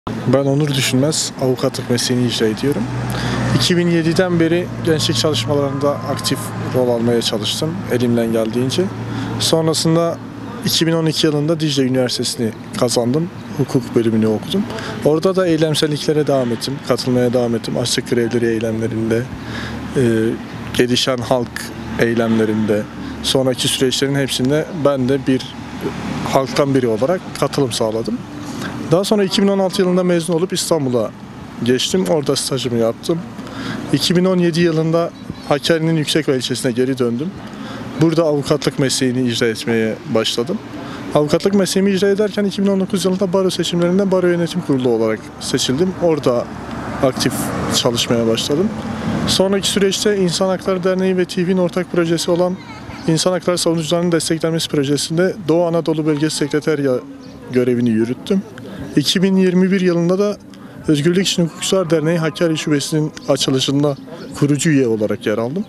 Ben Onur Düşünmez, avukatlık mesleğini icra ediyorum. 2007'den beri gençlik çalışmalarında aktif rol almaya çalıştım elimden geldiğince. Sonrasında 2012 yılında Dicle Üniversitesi'ni kazandım. Hukuk bölümünü okudum. Orada da eylemselliklere devam ettim, katılmaya devam ettim. Açlık grevleri eylemlerinde, gelişen halk eylemlerinde, sonraki süreçlerin hepsinde ben de bir halktan biri olarak katılım sağladım. Daha sonra 2016 yılında mezun olup İstanbul'a geçtim. Orada stajımı yaptım. 2017 yılında Hakkari'nin Yüksekova ilçesine geri döndüm. Burada avukatlık mesleğini icra etmeye başladım. Avukatlık mesleğimi icra ederken 2019 yılında baro seçimlerinde Baro Yönetim Kurulu olarak seçildim. Orada aktif çalışmaya başladım. Sonraki süreçte İnsan Hakları Derneği ve TİV'in ortak projesi olan İnsan Hakları Savunucularının Desteklenmesi Projesi'nde Doğu Anadolu Bölgesi Sekreterya görevini yürüttüm. 2021 yılında da Özgürlük İçin Hukukçular Derneği Hakkari Şubesi'nin açılışında kurucu üye olarak yer aldım.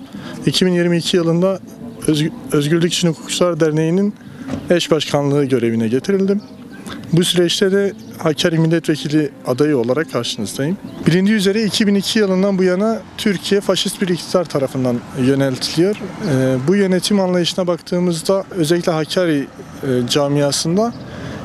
2022 yılında Özgürlük İçin Hukukçular Derneği'nin eş başkanlığı görevine getirildim. Bu süreçte de Hakkari Milletvekili adayı olarak karşınızdayım. Bilindiği üzere 2002 yılından bu yana Türkiye faşist bir iktidar tarafından yöneltiliyor. Bu yönetim anlayışına baktığımızda özellikle Hakkari camiasında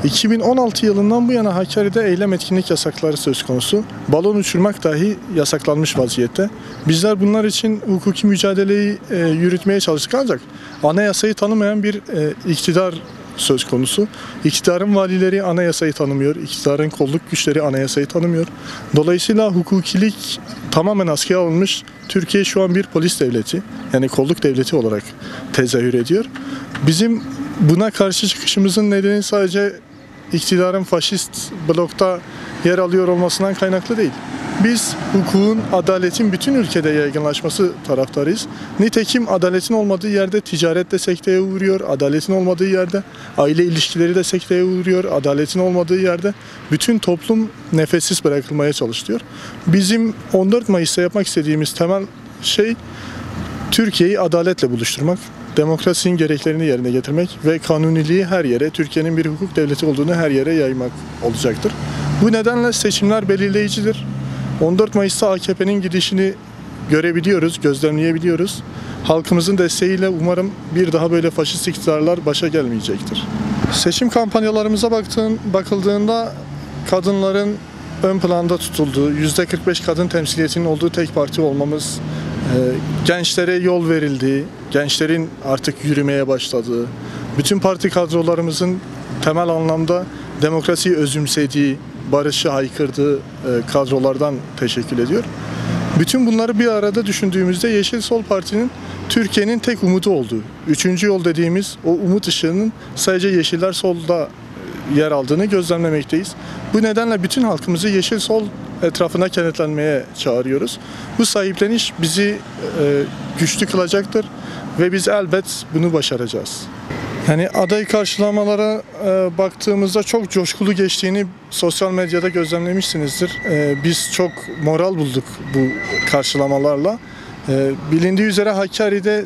2016 yılından bu yana Hakkari'de eylem etkinlik yasakları söz konusu. Balon uçurmak dahi yasaklanmış vaziyette. Bizler bunlar için hukuki mücadeleyi yürütmeye çalıştık ancak anayasayı tanımayan bir iktidar söz konusu. İktidarın valileri anayasayı tanımıyor. İktidarın kolluk güçleri anayasayı tanımıyor. Dolayısıyla hukukilik tamamen askıya alınmış. Türkiye şu an bir polis devleti, yani kolluk devleti olarak tezahür ediyor. Bizim buna karşı çıkışımızın nedeni sadece iktidarın faşist blokta yer alıyor olmasından kaynaklı değil. Biz hukukun, adaletin bütün ülkede yaygınlaşması taraftarıyız. Nitekim adaletin olmadığı yerde ticaret de sekteye uğruyor, adaletin olmadığı yerde aile ilişkileri de sekteye uğruyor, adaletin olmadığı yerde bütün toplum nefessiz bırakılmaya çalışılıyor. Bizim 14 Mayıs'ta yapmak istediğimiz temel şey Türkiye'yi adaletle buluşturmak, demokrasinin gereklerini yerine getirmek ve kanuniliği her yere, Türkiye'nin bir hukuk devleti olduğunu her yere yaymak olacaktır. Bu nedenle seçimler belirleyicidir. 14 Mayıs'ta AKP'nin gidişini görebiliyoruz, gözlemleyebiliyoruz. Halkımızın desteğiyle umarım bir daha böyle faşist iktidarlar başa gelmeyecektir. Seçim kampanyalarımıza bakıldığında kadınların ön planda tutulduğu, %45 kadın temsiliyetinin olduğu tek parti olmamız, gençlere yol verildiği, gençlerin artık yürümeye başladığı, bütün parti kadrolarımızın temel anlamda demokrasiyi özümsediği, barışı haykırdığı kadrolardan teşekkür ediyor. Bütün bunları bir arada düşündüğümüzde Yeşil Sol Parti'nin Türkiye'nin tek umudu olduğu, üçüncü yol dediğimiz o umut ışığının sadece Yeşiller Sol'da yer aldığını gözlemlemekteyiz. Bu nedenle bütün halkımızı Yeşil Sol etrafına kenetlenmeye çağırıyoruz. Bu sahipleniş bizi güçlü kılacaktır ve biz elbet bunu başaracağız. Yani aday karşılamalara baktığımızda çok coşkulu geçtiğini sosyal medyada gözlemlemişsinizdir. Biz çok moral bulduk bu karşılamalarla. Bilindiği üzere Hakkari'de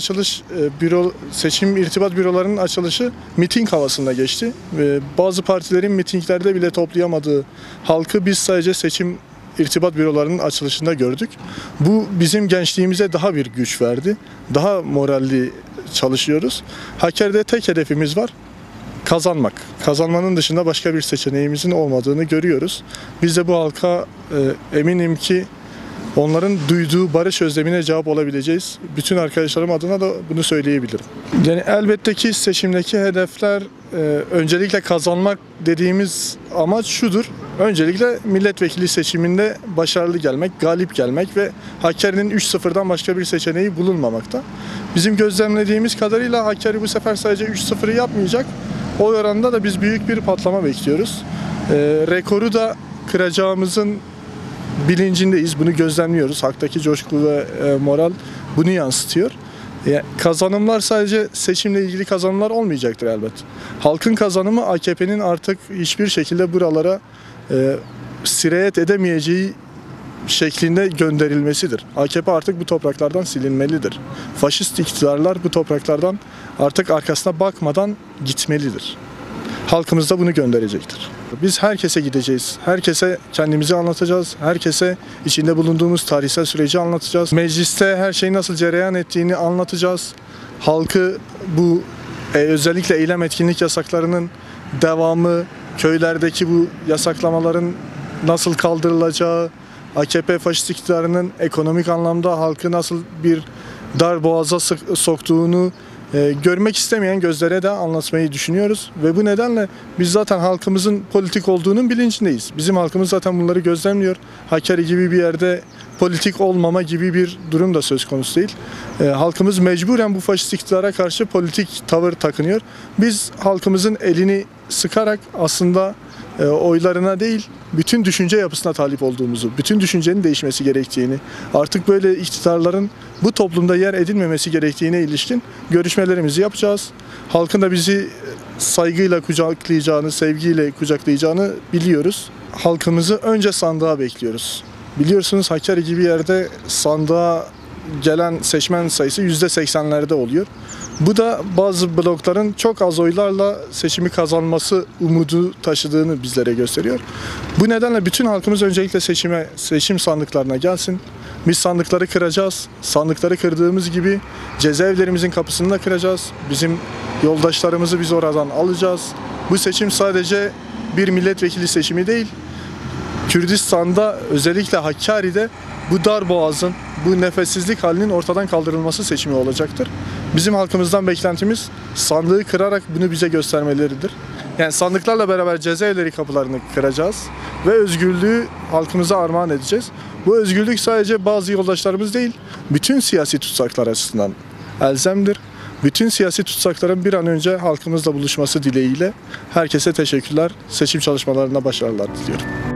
seçim irtibat bürolarının açılışı miting havasında geçti. Bazı partilerin mitinglerde bile toplayamadığı halkı biz sadece seçim irtibat bürolarının açılışında gördük. Bu bizim gençliğimize daha bir güç verdi. Daha moralli çalışıyoruz. Hakkari'de tek hedefimiz var: kazanmak. Kazanmanın dışında başka bir seçeneğimizin olmadığını görüyoruz. Biz de bu halka eminim ki onların duyduğu barış özlemine cevap olabileceğiz. Bütün arkadaşlarım adına da bunu söyleyebilirim. Yani elbette ki seçimdeki hedefler öncelikle kazanmak dediğimiz amaç şudur: öncelikle milletvekili seçiminde başarılı gelmek, galip gelmek ve Hakkari'nin 3-0'dan başka bir seçeneği bulunmamakta. Bizim gözlemlediğimiz kadarıyla Hakkari bu sefer sadece 3-0'ı yapmayacak. O oranda da biz büyük bir patlama bekliyoruz. Rekoru da kıracağımızın bilincindeyiz. Bunu gözlemliyoruz. Halktaki coşku ve moral bunu yansıtıyor. Kazanımlar sadece seçimle ilgili kazanımlar olmayacaktır elbet. Halkın kazanımı AKP'nin artık hiçbir şekilde buralara sirayet edemeyeceği şeklinde gönderilmesidir. AKP artık bu topraklardan silinmelidir. Faşist iktidarlar bu topraklardan artık arkasına bakmadan gitmelidir. Halkımız da bunu gönderecektir. Biz herkese gideceğiz. Herkese kendimizi anlatacağız. Herkese içinde bulunduğumuz tarihsel süreci anlatacağız. Mecliste her şeyin nasıl cereyan ettiğini anlatacağız. Halkı bu özellikle eylem etkinlik yasaklarının devamı, köylerdeki bu yasaklamaların nasıl kaldırılacağı, AKP faşist iktidarının ekonomik anlamda halkı nasıl bir dar boğaza soktuğunu görmek istemeyen gözlere de anlatmayı düşünüyoruz. Ve bu nedenle biz zaten halkımızın politik olduğunun bilincindeyiz. Bizim halkımız zaten bunları gözlemliyor. Hakkari gibi bir yerde politik olmama gibi bir durum da söz konusu değil. Halkımız mecburen bu faşist iktidara karşı politik tavır takınıyor. Biz halkımızın elini sıkarak aslında oylarına değil, bütün düşünce yapısına talip olduğumuzu, bütün düşüncenin değişmesi gerektiğini, artık böyle iktidarların bu toplumda yer edilmemesi gerektiğine ilişkin görüşmelerimizi yapacağız. Halkın da bizi saygıyla kucaklayacağını, sevgiyle kucaklayacağını biliyoruz. Halkımızı önce sandığa bekliyoruz. Biliyorsunuz Hakkari gibi yerde sandığa gelen seçmen sayısı %80'lerde oluyor. Bu da bazı blokların çok az oylarla seçimi kazanması umudu taşıdığını bizlere gösteriyor. Bu nedenle bütün halkımız öncelikle seçim sandıklarına gelsin. Biz sandıkları kıracağız. Sandıkları kırdığımız gibi cezaevlerimizin kapısını da kıracağız. Bizim yoldaşlarımızı biz oradan alacağız. Bu seçim sadece bir milletvekili seçimi değil. Kürdistan'da, özellikle Hakkari'de bu darboğazın, bu nefessizlik halinin ortadan kaldırılması seçimi olacaktır. Bizim halkımızdan beklentimiz sandığı kırarak bunu bize göstermeleridir. Yani sandıklarla beraber cezaevleri kapılarını kıracağız ve özgürlüğü halkımıza armağan edeceğiz. Bu özgürlük sadece bazı yoldaşlarımız değil, bütün siyasi tutsaklar açısından elzemdir. Bütün siyasi tutsakların bir an önce halkımızla buluşması dileğiyle herkese teşekkürler. Seçim çalışmalarına başarılar diliyorum.